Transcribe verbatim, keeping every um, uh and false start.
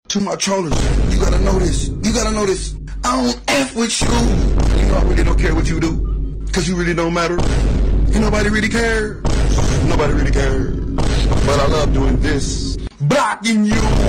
To my trollers, you gotta know this. You gotta know this. I don't F with you. You know I really don't care what you do. Cause you really don't matter. Ain't nobody really care. Nobody really care. But I love doing this. Blocking you.